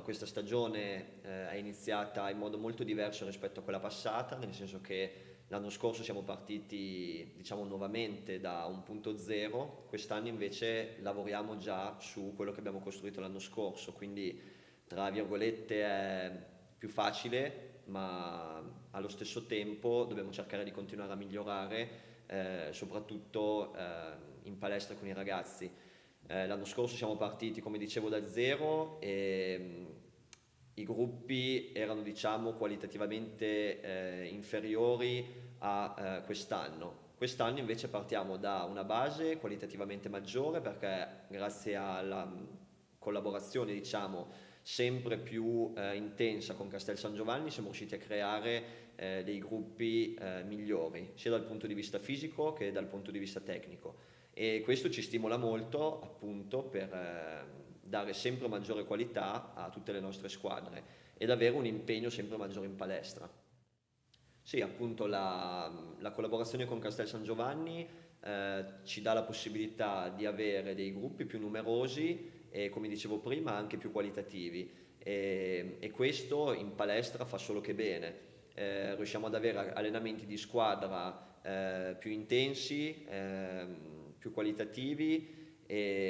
questa stagione è iniziata in modo molto diverso rispetto a quella passata, nel senso che l'anno scorso siamo partiti, diciamo, nuovamente da un punto zero, quest'anno invece lavoriamo già su quello che abbiamo costruito l'anno scorso, quindi tra virgolette è più facile, ma allo stesso tempo dobbiamo cercare di continuare a migliorare, soprattutto in palestra con i ragazzi. L'anno scorso siamo partiti, come dicevo, da zero e i gruppi erano, diciamo, qualitativamente inferiori a quest'anno. Quest'anno invece partiamo da una base qualitativamente maggiore perché grazie alla collaborazione, diciamo, sempre più intensa con Castel San Giovanni siamo riusciti a creare dei gruppi migliori, sia dal punto di vista fisico che dal punto di vista tecnico. E questo ci stimola molto appunto per dare sempre maggiore qualità a tutte le nostre squadre ed avere un impegno sempre maggiore in palestra. Sì, appunto la collaborazione con Castel San Giovanni ci dà la possibilità di avere dei gruppi più numerosi e, come dicevo prima, anche più qualitativi. E questo in palestra fa solo che bene. Riusciamo ad avere allenamenti di squadra più intensi, più qualitativi,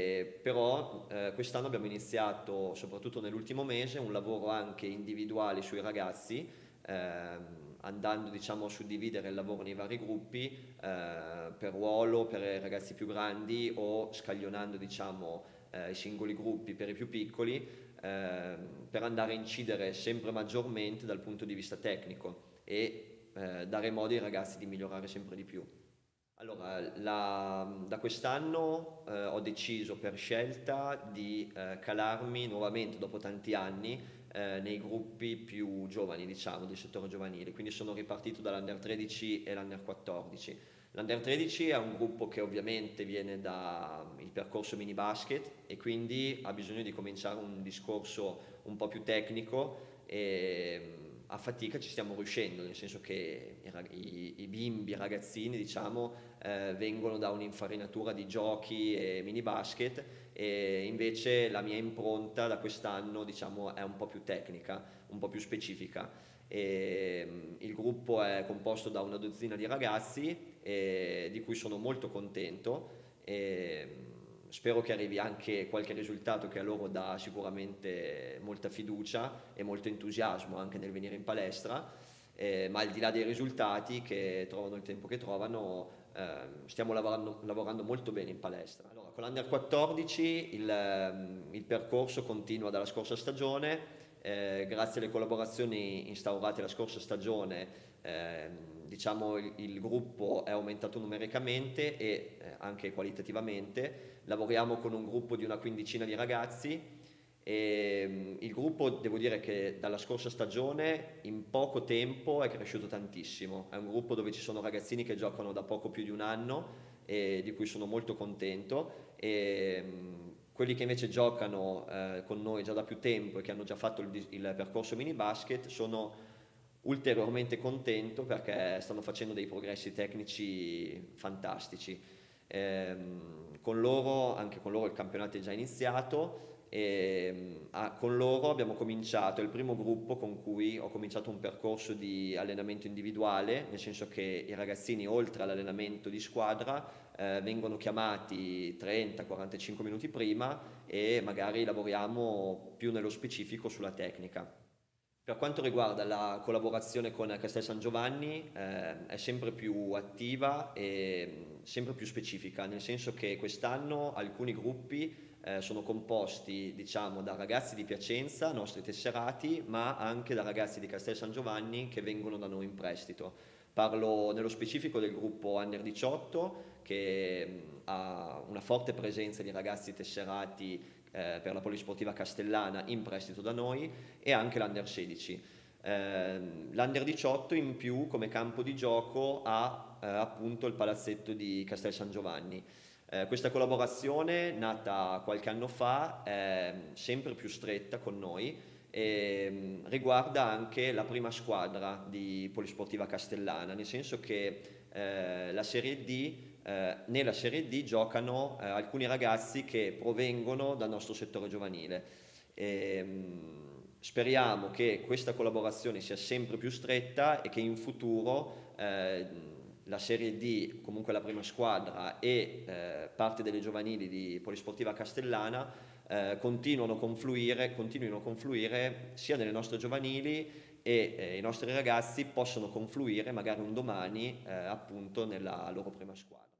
però quest'anno abbiamo iniziato, soprattutto nell'ultimo mese, un lavoro anche individuale sui ragazzi, andando, diciamo, a suddividere il lavoro nei vari gruppi per ruolo, per i ragazzi più grandi o scaglionando, diciamo, i singoli gruppi per i più piccoli, per andare a incidere sempre maggiormente dal punto di vista tecnico e dare modo ai ragazzi di migliorare sempre di più. Allora, da quest'anno ho deciso per scelta di calarmi nuovamente dopo tanti anni nei gruppi più giovani, diciamo, del settore giovanile. Quindi sono ripartito dall'Under 13 e l'Under 14. L'Under 13 è un gruppo che ovviamente viene dal percorso mini basket e quindi ha bisogno di cominciare un discorso un po' più tecnico e a fatica ci stiamo riuscendo, nel senso che i bimbi, i ragazzini, diciamo, vengono da un'infarinatura di giochi e mini basket e invece la mia impronta da quest'anno, diciamo, è un po' più tecnica, un po' più specifica. Il gruppo è composto da una dozzina di ragazzi di cui sono molto contento e spero che arrivi anche qualche risultato che a loro dà sicuramente molta fiducia e molto entusiasmo anche nel venire in palestra, ma al di là dei risultati che trovano il tempo che trovano, stiamo lavorando molto bene in palestra. Allora, con l'Under 14 il percorso continua dalla scorsa stagione, grazie alle collaborazioni instaurate la scorsa stagione, diciamo il gruppo è aumentato numericamente e anche qualitativamente. Lavoriamo con un gruppo di una quindicina di ragazzi e il gruppo, devo dire che dalla scorsa stagione in poco tempo è cresciuto tantissimo. È un gruppo dove ci sono ragazzini che giocano da poco più di un anno e di cui sono molto contento. Quelli che invece giocano con noi già da più tempo e che hanno già fatto il percorso mini basket sono ulteriormente contento perché stanno facendo dei progressi tecnici fantastici. Con loro, anche con loro il campionato è già iniziato e con loro abbiamo cominciato, è il primo gruppo con cui ho cominciato un percorso di allenamento individuale, nel senso che i ragazzini oltre all'allenamento di squadra vengono chiamati 30-45 minuti prima e magari lavoriamo più nello specifico sulla tecnica. Per quanto riguarda la collaborazione con Castel San Giovanni, è sempre più attiva e sempre più specifica, nel senso che quest'anno alcuni gruppi sono composti, diciamo, da ragazzi di Piacenza, nostri tesserati, ma anche da ragazzi di Castel San Giovanni che vengono da noi in prestito. Parlo nello specifico del gruppo Under 18 che ha una forte presenza di ragazzi tesserati per la Polisportiva Castellana in prestito da noi e anche l'Under 16. L'Under 18 in più come campo di gioco ha appunto il palazzetto di Castel San Giovanni. Questa collaborazione, nata qualche anno fa, è sempre più stretta con noi e riguarda anche la prima squadra di Polisportiva Castellana, nel senso che la Serie D nella Serie D giocano alcuni ragazzi che provengono dal nostro settore giovanile. Speriamo che questa collaborazione sia sempre più stretta e che in futuro la Serie D, comunque la prima squadra e parte delle giovanili di Polisportiva Castellana continuino a confluire sia nelle nostre giovanili e i nostri ragazzi possono confluire magari un domani appunto nella loro prima squadra.